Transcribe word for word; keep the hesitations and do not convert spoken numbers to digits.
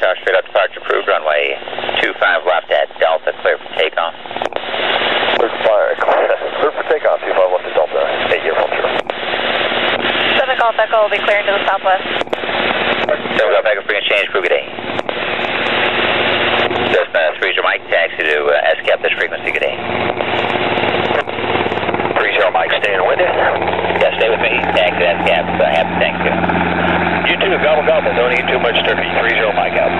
Tower, straight up departure approved, runway two five left at Delta, clear for takeoff. Clear for, clear for takeoff, two five left at Delta, eight year from zero. seven Golf Echo will be clearing to the southwest. seven Golf Echo, bring a change, crew, good day. Cessna three zero Mike, taxi to uh, S C A P this frequency, good day. three zero Mike, staying with you? Yeah, stay with me, taxi to S C A P, uh, happy thanks you. You too, gobble gobble, don't eat too much turkey, three zero Mike out.